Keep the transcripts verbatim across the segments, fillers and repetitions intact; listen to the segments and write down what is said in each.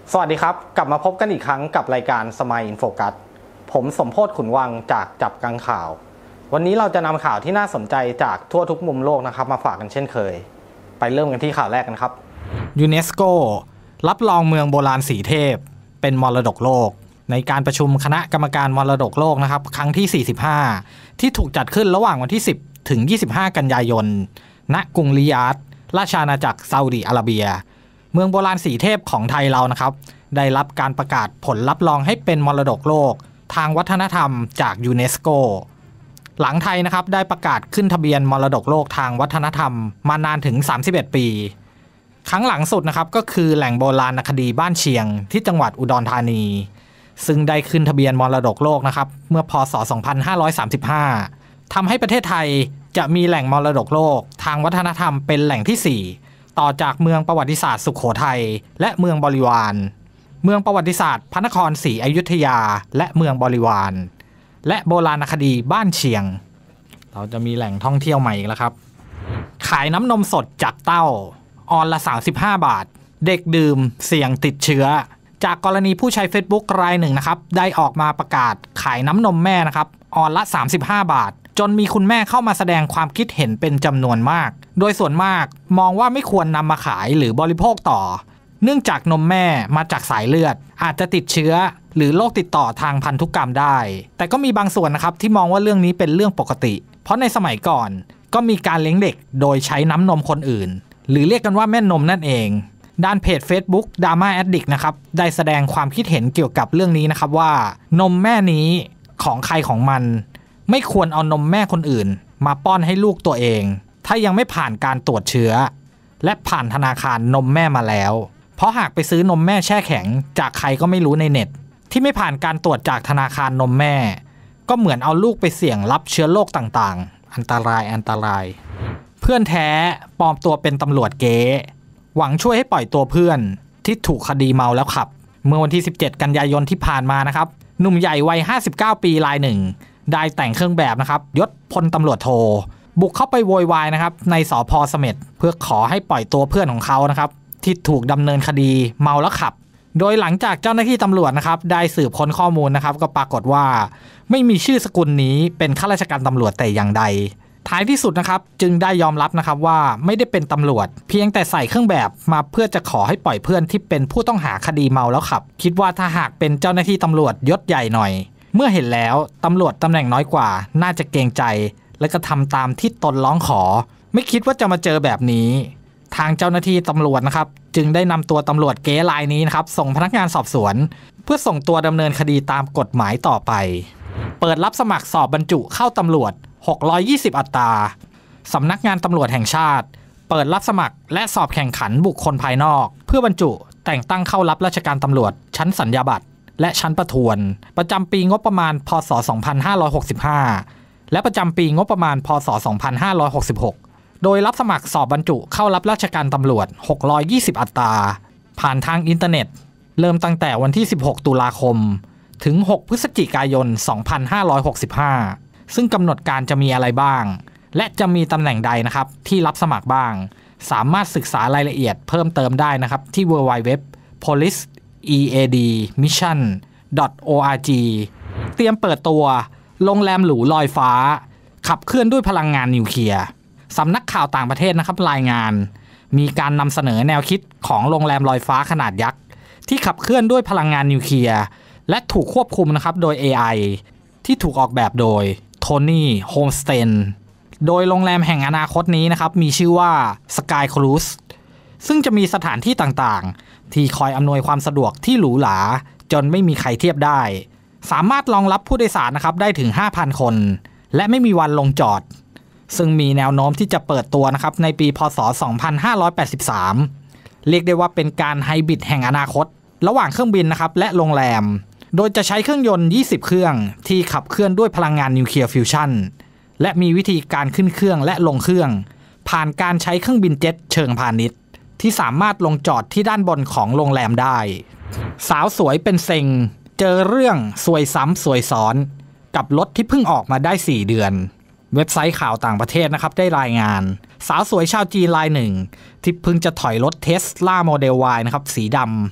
สวัสดีครับกลับมาพบกันอีกครั้งกับรายการ Smile in Focus ผมสมโพธิ์ขุนวังจากจับกังข่าววันนี้เราจะนำข่าวที่น่าสนใจจากทั่วทุกมุมโลกนะครับมาฝากกันเช่นเคยไปเริ่มกันที่ข่าวแรกกันครับยูเนสโกรับรองเมืองโบราณสีเทพเป็นมรดกโลกในการประชุมคณะกรรมการมรดกโลกนะครับครั้งที่สี่สิบห้าที่ถูกจัดขึ้นระหว่างวันที่สิบถึงยี่สิบห้ากันยายนณกรุงริยาดราชอาณาจักรซาอุดิอาระเบียเมืองโบราณสีเทพของไทยเรานะครับได้รับการประกาศผลรับรองให้เป็นมรดกโลกทางวัฒนธรรมจากยูเนสโกหลังไทยนะครับได้ประกาศขึ้นทะเบียนมรดกโลกทางวัฒนธรรมมานานถึงสามสิบเอ็ดปีครั้งหลังสุดนะครับก็คือแหล่งโบราณคดีบ้านเชียงที่จังหวัดอุดรธานีซึ่งได้ขึ้นทะเบียนมรดกโลกนะครับเมื่อพ.ศ. สองพันห้าร้อยสามสิบห้าทำให้ประเทศไทยจะมีแหล่งมรดกโลกทางวัฒนธรรมเป็นแหล่งที่สี่ต่อจากเมืองประวัติศาสตร์สุโขทัยและเมืองบริวารเมืองประวัติศาสตร์พระนครศรีอยุธยาและเมืองบริวารและโบราณคดีบ้านเชียงเราจะมีแหล่งท่องเที่ยวใหม่อีกแล้วครับขายน้ำนมสดจากเต้าออนละสามสิบห้าบาทเด็กดื่มเสี่ยงติดเชื้อจากกรณีผู้ใช้ Facebook รายหนึ่งนะครับได้ออกมาประกาศขายน้ำนมแม่นะครับออนละสามสิบห้าบาทจนมีคุณแม่เข้ามาแสดงความคิดเห็นเป็นจำนวนมากโดยส่วนมากมองว่าไม่ควรนำมาขายหรือบริโภคต่อเนื่องจากนมแม่มาจากสายเลือดอาจจะติดเชื้อหรือโรคติดต่อทางพันธุกรรมได้แต่ก็มีบางส่วนนะครับที่มองว่าเรื่องนี้เป็นเรื่องปกติเพราะในสมัยก่อนก็มีการเลี้ยงเด็กโดยใช้น้ำนมคนอื่นหรือเรียกกันว่าแม่นมนั่นเองด้านเพจ Facebook Dharma Addict นะครับได้แสดงความคิดเห็นเกี่ยวกับเรื่องนี้นะครับว่านมแม่นี้ของใครของมันไม่ควรเอานมแม่คนอื่นมาป้อนให้ลูกตัวเองถ้ายังไม่ผ่านการตรวจเชื้อและผ่านธนาคารนมแม่มาแล้วเพราะหากไปซื้อนมแม่แช่แข็งจากใครก็ไม่รู้ในเน็ตที่ไม่ผ่านการตรวจจากธนาคารนมแม่ก็เหมือนเอาลูกไปเสี่ยงรับเชื้อโรคต่างๆอันตรายอันตรายเพื่อนแท้ปลอมตัวเป็นตำรวจเก๊หวังช่วยให้ปล่อยตัวเพื่อนที่ถูกคดีเมาแล้วขับเมื่อวันที่สิบเจ็ดกันยายนที่ผ่านมานะครับหนุ่มใหญ่วัยห้าสิบเก้าปีรายหนึ่งได้แต่งเครื่องแบบนะครับยศพลตำรวจโทบุกเข้าไปโวยวายนะครับในสภ.เสม็ดเพื่อขอให้ปล่อยตัวเพื่อนของเขานะครับที่ถูกดำเนินคดีเมาแล้วขับโดยหลังจากเจ้าหน้าที่ตำรวจนะครับได้สืบค้นข้อมูลนะครับก็ปรากฏว่าไม่มีชื่อสกุลนี้เป็นข้าราชการตำรวจแต่อย่างใดท้ายที่สุดนะครับจึงได้ยอมรับนะครับว่าไม่ได้เป็นตำรวจเพียงแต่ใส่เครื่องแบบมาเพื่อจะขอให้ปล่อยเพื่อนที่เป็นผู้ต้องหาคดีเมาแล้วขับคิดว่าถ้าหากเป็นเจ้าหน้าที่ตำรวจยศใหญ่หน่อยเมื่อเห็นแล้วตำรวจตำแหน่งน้อยกว่าน่าจะเกรงใจและก็ทำตามที่ตนร้องขอไม่คิดว่าจะมาเจอแบบนี้ทางเจ้าหน้าที่ตำรวจนะครับจึงได้นำตัวตำรวจเก๊รายนี้นะครับส่งพนักงานสอบสวนเพื่อส่งตัวดำเนินคดีตามกฎหมายต่อไปเปิดรับสมัครสอบบรรจุเข้าตำรวจหกร้อยยี่สิบอัตราสำนักงานตำรวจแห่งชาติเปิดรับสมัครและสอบแข่งขันบุคคลภายนอกเพื่อบรรจุแต่งตั้งเข้ารับราชการตำรวจชั้นสัญญาบัตรและชั้นประทวนประจำปีงบประมาณพ.ศ. สองพันห้าร้อยหกสิบห้าและประจำปีงบประมาณพ.ศ. สองพันห้าร้อยหกสิบหกโดยรับสมัครสอบบรรจุเข้ารับราชการตำรวจหกร้อยยี่สิบอัตราผ่านทางอินเทอร์เน็ตเริ่มตั้งแต่วันที่สิบหกตุลาคมถึงหกพฤศจิกายนสองพันห้าร้อยหกสิบห้าซึ่งกำหนดการจะมีอะไรบ้างและจะมีตำแหน่งใดนะครับที่รับสมัครบ้างสามารถศึกษารายละเอียดเพิ่มเติมได้นะครับที่ ดับเบิลยู ดับเบิลยู ดับเบิลยู ดอท police e a d mission ดอท ออ อาร์ จี เตรียมเปิดตัวโรงแรมหรูลอยฟ้าขับเคลื่อนด้วยพลังงานนิวเคลียร์สำนักข่าวต่างประเทศนะครับรายงานมีการนำเสนอแนวคิดของโรงแรมลอยฟ้าขนาดยักษ์ที่ขับเคลื่อนด้วยพลังงานนิวเคลียร์และถูกควบคุมนะครับโดย เอ ไอ ที่ถูกออกแบบโดยโทนี่โฮมสเตนโดยโรงแรมแห่งอนาคตนี้นะครับมีชื่อว่า Sky Cruise ซึ่งจะมีสถานที่ต่างๆที่คอยอำนวยความสะดวกที่หรูหราจนไม่มีใครเทียบได้สามารถรองรับผู้โดยสารนะครับได้ถึง ห้าพัน คนและไม่มีวันลงจอดซึ่งมีแนวโน้มที่จะเปิดตัวนะครับในปีพ.ศ. สองพันห้าร้อยแปดสิบสามเรียกได้ว่าเป็นการไฮบริดแห่งอนาคตระหว่างเครื่องบินนะครับและโรงแรมโดยจะใช้เครื่องยนต์ยี่สิบเครื่องที่ขับเคลื่อนด้วยพลังงานนิวเคลียร์ฟิวชั่นและมีวิธีการขึ้นเครื่องและลงเครื่องผ่านการใช้เครื่องบินเจ็ตเชิงพาณิชย์ที่สามารถลงจอดที่ด้านบนของโรงแรมได้สาวสวยเป็นเซ็งเจอเรื่องสวยซ้ำสวยซ้อนกับรถที่เพิ่งออกมาได้สี่เดือนเว็บไซต์ข่าวต่างประเทศนะครับได้รายงานสาวสวยชาวจีนรายหนึ่งที่เพิ่งจะถอยรถ Tesla Model Y นะครับสีดำ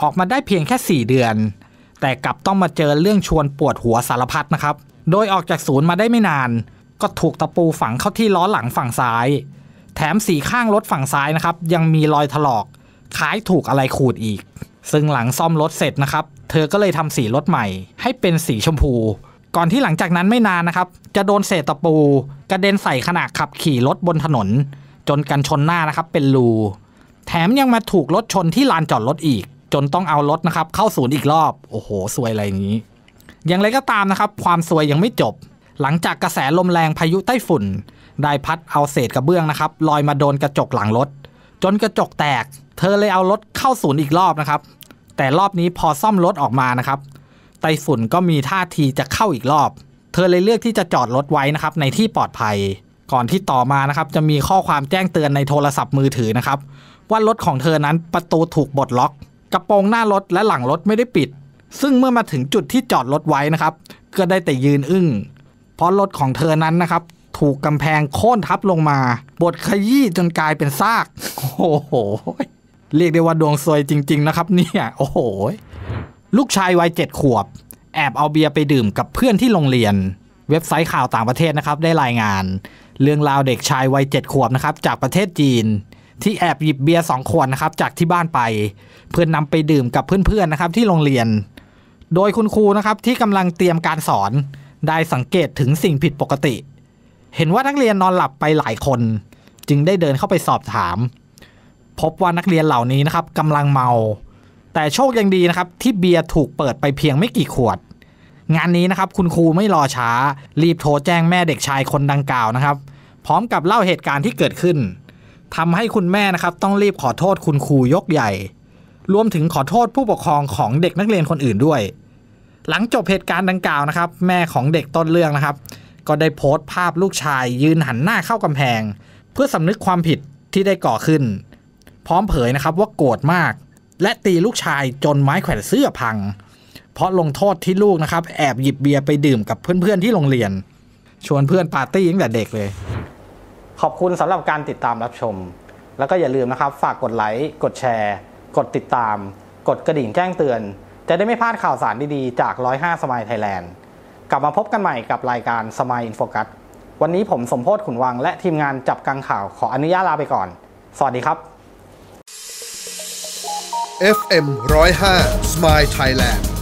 ออกมาได้เพียงแค่สี่เดือนแต่กลับต้องมาเจอเรื่องชวนปวดหัวสารพัดนะครับโดยออกจากศูนย์มาได้ไม่นานก็ถูกตะปูฝังเข้าที่ล้อหลังฝั่งซ้ายแถมสีข้างรถฝั่งซ้ายนะครับยังมีรอยถลอกคล้ายถูกอะไรขูดอีกซึ่งหลังซ่อมรถเสร็จนะครับเธอก็เลยทำสีรถใหม่ให้เป็นสีชมพูก่อนที่หลังจากนั้นไม่นานนะครับจะโดนเศษตะปูกระเด็นใส่ขณะขับขี่รถบนถนนจนกันชนหน้านะครับเป็นรูแถมยังมาถูกรถชนที่ลานจอดรถอีกจนต้องเอารถนะครับเข้าศูนย์อีกรอบโอ้โหซวยอะไรอย่างนี้อย่างไรก็ตามนะครับความซวยยังไม่จบหลังจากกระแสลมแรงพายุไต้ฝุ่นได้พัดเอาเศษกระเบื้องนะครับลอยมาโดนกระจกหลังรถจนกระจกแตกเธอเลยเอารถเข้าศูนย์อีกรอบนะครับแต่รอบนี้พอซ่อมรถออกมานะครับไต้ฝุ่นก็มีท่าทีจะเข้าอีกรอบเธอเลยเลือกที่จะจอดรถไว้นะครับในที่ปลอดภัยก่อนที่ต่อมานะครับจะมีข้อความแจ้งเตือนในโทรศัพท์มือถือนะครับว่ารถของเธอนั้นประตูถูกบดล็อกกระโปรงหน้ารถและหลังรถไม่ได้ปิดซึ่งเมื่อมาถึงจุดที่จอดรถไว้นะครับก็ได้แต่ยืนอึ้งเพราะรถของเธอนั้นนะครับถูกกำแพงโค่นทับลงมาบดขยี้จนกลายเป็นซากโอ้โหเรียกได้ว่าดวงซวยจริงๆนะครับเนี่ยโอ้โหลูกชายวัยเจ็ดขวบแอบเอาเบียร์ไปดื่มกับเพื่อนที่โรงเรียนเว็บไซต์ข่าวต่างประเทศนะครับได้รายงานเรื่องราวเด็กชายวัยเจ็ดขวบนะครับจากประเทศจีนที่แอบหยิบเบียร์สองขวดนะครับจากที่บ้านไปเพื่อนนำไปดื่มกับเพื่อนๆนะครับที่โรงเรียนโดยคุณครูนะครับที่กำลังเตรียมการสอนได้สังเกตถึงสิ่งผิดปกติเห็นว่านักเรียนนอนหลับไปหลายคนจึงได้เดินเข้าไปสอบถามพบว่านักเรียนเหล่านี้นะครับกำลังเมาแต่โชคยังดีนะครับที่เบียร์ถูกเปิดไปเพียงไม่กี่ขวดงานนี้นะครับคุณครูไม่รอช้ารีบโทรแจ้งแม่เด็กชายคนดังกล่าวนะครับพร้อมกับเล่าเหตุการณ์ที่เกิดขึ้นทำให้คุณแม่นะครับต้องรีบขอโทษคุณครูยกใหญ่รวมถึงขอโทษผู้ปกครองของเด็กนักเรียนคนอื่นด้วยหลังจบเหตุการณ์ดังกล่าวนะครับแม่ของเด็กต้นเรื่องนะครับก็ได้โพสต์ภาพลูกชายยืนหันหน้าเข้ากำแพงเพื่อสำนึกความผิดที่ได้ก่อขึ้นพร้อมเผยนะครับว่าโกรธมากและตีลูกชายจนไม้แขวนเสื้อพังเพราะลงโทษที่ลูกนะครับแอบหยิบเบียร์ไปดื่มกับเพื่อนๆที่โรงเรียนชวนเพื่อนปาร์ตี้ตั้งแต่เด็กเลยขอบคุณสำหรับการติดตามรับชมแล้วก็อย่าลืมนะครับฝากกดไลค์กดแชร์กดติดตามกดกระดิ่งแจ้งเตือนจะได้ไม่พลาดข่าวสารดีๆจากหนึ่งร้อยห้าสมายไทยแลนด์กลับมาพบกันใหม่กับรายการสมายอินโฟกัสวันนี้ผมสมโพธิ์ขุนวังและทีมงานจับกังข่าวขออนุญาตลาไปก่อนสวัสดีครับเอฟ เอ็ม หนึ่งศูนย์ห้า Smile Thailand